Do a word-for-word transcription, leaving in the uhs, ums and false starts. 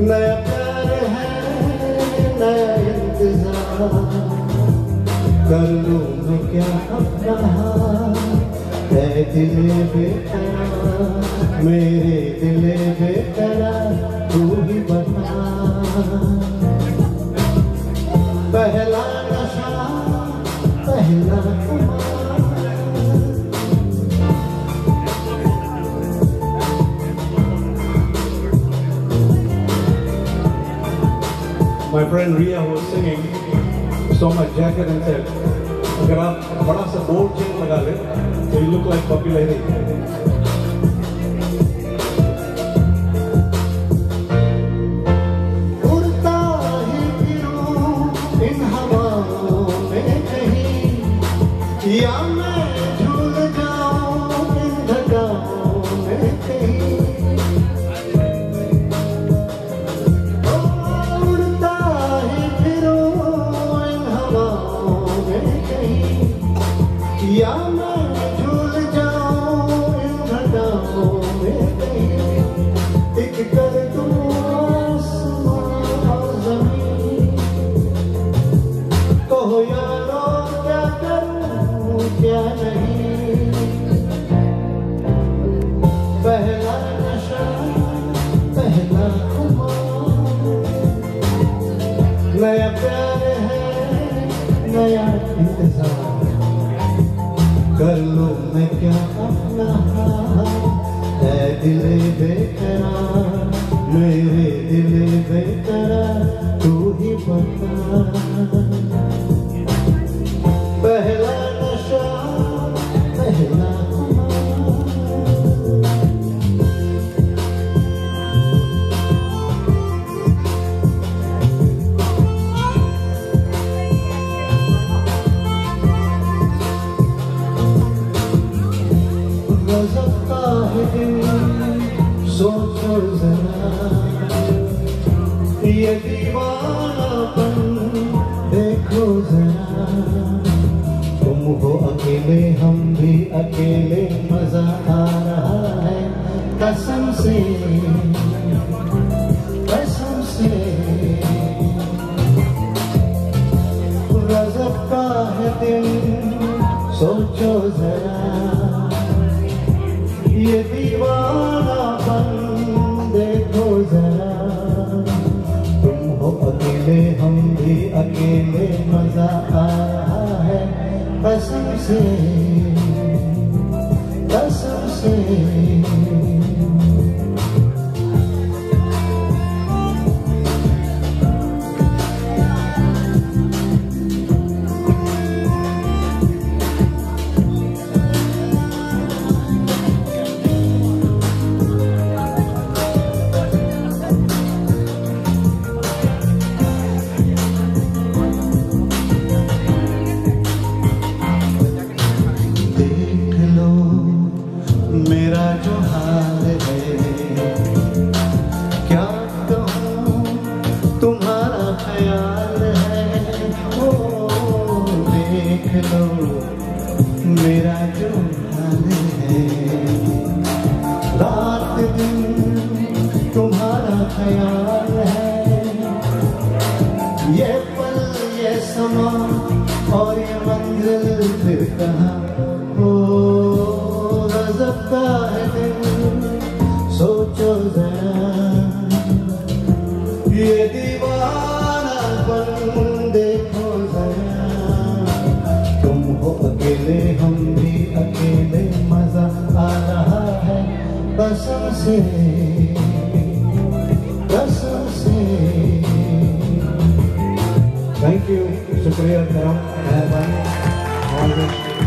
नया प्यार है नया इंतजार, कर लूं मैं क्या अपना है दिले बेकरार, मेरे दिले बेकरार तू ही बता। पहला नशा पहला My friend Ria was singing, saw my jacket and said, अगर आप बड़ा सा बोर्ड चेन लगा ले, तो you look like Puppy Lady. उड़ता ही फिरूं इन हवाओं में कहीं, या मैं झूल जाऊं इन धगाओं में कहीं। या मैं झूल जाऊं इन घटाओं में कहीं, एक कर दूं आसमां और ज़मीन। कहो यारो क्या करूं क्या नहीं, पहला नशा पहला खुमार, नया प्यार है नया इंतजार, कर लूं मैं क्या अपना है दिले बेकरार, मेरे दिले बेकरार तू ही बता। पहला नशा पहला गज़ब है दिल, सोचो जरा ये दीवानापन देखो जरा। तुम हो अकेले हम भी अकेले, मजा आ रहा है कसम से कसम से। गज़ब का है दिल, सोचो जरा ये दीवानापन देखो जरा। तुम हो अकेले हम भी अकेले, मजा आ रहा है कसम से कसम से। मेरा जो हाल है क्या कहूँ तुम्हारा ख्याल है, ओ देख लो मेरा जो हाल है। रात दिन तुम्हारा ख्याल है, ये पल ये समा और ये मंजिल फिर कहाँ। गज़ब का है दिल, सोचो जरा ये दीवानापन देखो जरा। तुम हो अकेले हम भी अकेले, मजा आ रहा है कसम से कसम से। Thank you, शुक्रिया मेहरबानी।